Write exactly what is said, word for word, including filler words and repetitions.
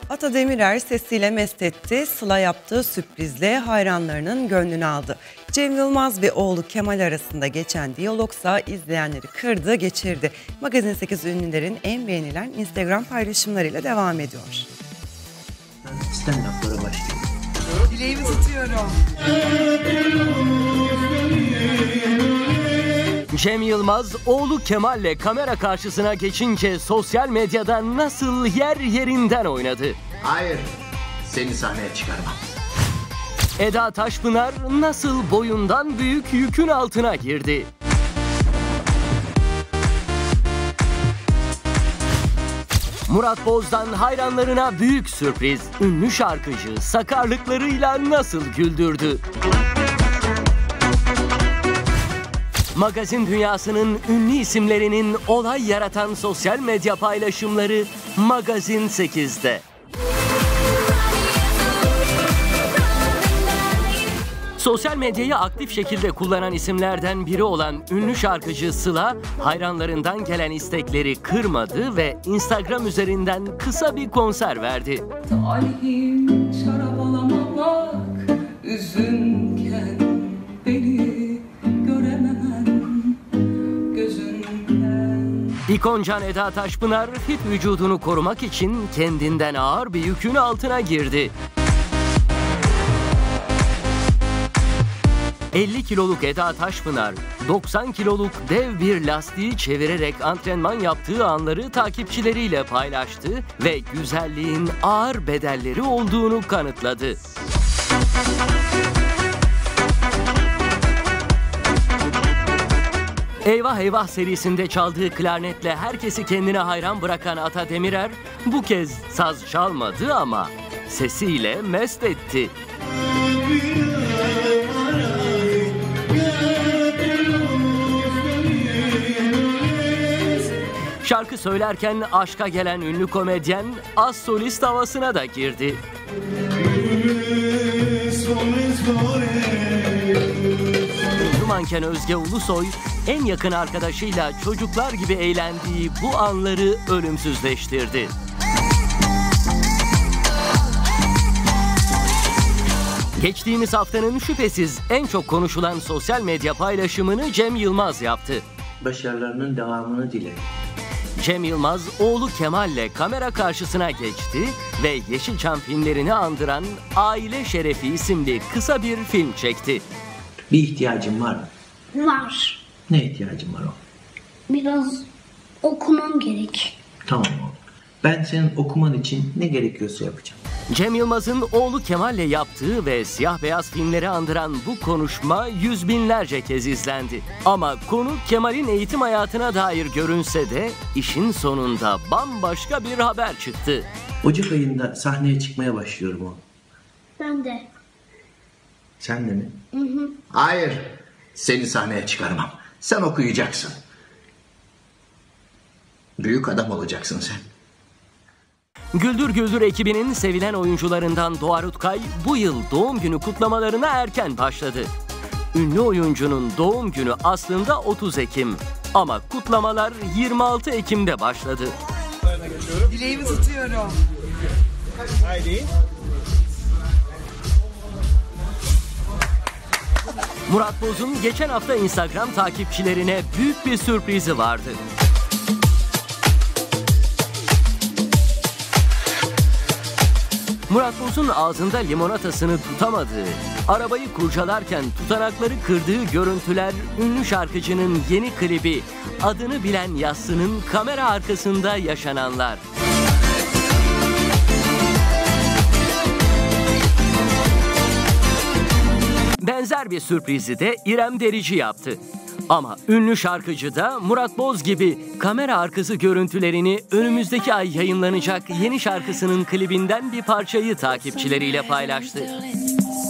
Ata Demirer sesiyle mest etti. Sıla yaptığı sürprizle hayranlarının gönlünü aldı. Cem Yılmaz ve oğlu Kemal arasında geçen diyalogsa izleyenleri kırdı, geçirdi. Magazin sekiz ünlülerin en beğenilen Instagram paylaşımlarıyla devam ediyor. Stand-up'lara başlıyorum. Dileğimi tutuyorum. Cem Yılmaz, oğlu Kemal'le kamera karşısına geçince sosyal medyada nasıl yer yerinden oynadı. Hayır, seni sahneye çıkarmam. Eda Taşpınar nasıl boyundan büyük yükün altına girdi. Murat Boz'dan hayranlarına büyük sürpriz. Ünlü şarkıcı sakarlıklarıyla nasıl güldürdü. Magazin dünyasının ünlü isimlerinin olay yaratan sosyal medya paylaşımları Magazin sekizde. Sosyal medyayı aktif şekilde kullanan isimlerden biri olan ünlü şarkıcı Sıla, hayranlarından gelen istekleri kırmadı ve Instagram üzerinden kısa bir konser verdi. Talihim şarap alamamak, üzünken beni göremem gözünden. İkoncan Eda Taşpınar fit vücudunu korumak için kendinden ağır bir yükün altına girdi. elli kiloluk Eda Taşpınar, doksan kiloluk dev bir lastiği çevirerek antrenman yaptığı anları takipçileriyle paylaştı ve güzelliğin ağır bedelleri olduğunu kanıtladı. Eyvah Eyvah serisinde çaldığı klarnetle herkesi kendine hayran bırakan Ata Demirer bu kez saz çalmadı ama sesiyle mest etti. Şarkı söylerken aşka gelen ünlü komedyen az solist havasına da girdi. Ünlü manken Özge Ulusoy en yakın arkadaşıyla çocuklar gibi eğlendiği bu anları ölümsüzleştirdi. Geçtiğimiz haftanın şüphesiz en çok konuşulan sosyal medya paylaşımını Cem Yılmaz yaptı. Başarılarının devamını dilerim. Cem Yılmaz, oğlu Kemal'le kamera karşısına geçti ve Yeşilçam filmlerini andıran Aile Şerefi isimli kısa bir film çekti. Bir ihtiyacın var mı? Var. Ne ihtiyacın var o? Biraz okumam gerek. Tamam oğlum. Ben senin okuman için ne gerekiyorsa yapacağım. Cem Yılmaz'ın oğlu Kemal'le yaptığı ve siyah beyaz filmleri andıran bu konuşma yüz binlerce kez izlendi. Ama konu Kemal'in eğitim hayatına dair görünse de işin sonunda bambaşka bir haber çıktı. Ocak ayında sahneye çıkmaya başlıyorum oğlum. Ben de. Sen de mi? Hı hı. Hayır, seni sahneye çıkarmam. Sen okuyacaksın. Büyük adam olacaksın sen. Güldür Güldür ekibinin sevilen oyuncularından Doğa Rutkay bu yıl doğum günü kutlamalarına erken başladı. Ünlü oyuncunun doğum günü aslında otuz Ekim ama kutlamalar yirmi altı Ekim'de başladı. Dileğimi tutuyorum. Haydi. Murat Boz'un geçen hafta Instagram takipçilerine büyük bir sürprizi vardı. Murat Boz'un ağzında limonatasını tutamadığı, arabayı kurcalarken tutanakları kırdığı görüntüler ünlü şarkıcının yeni klibi Adını Bilen Yassı'nın kamera arkasında yaşananlar. Benzer bir sürprizi de İrem Derici yaptı. Ama ünlü şarkıcı da Murat Boz gibi kamera arkası görüntülerini önümüzdeki ay yayınlanacak yeni şarkısının klibinden bir parçayı takipçileriyle paylaştı.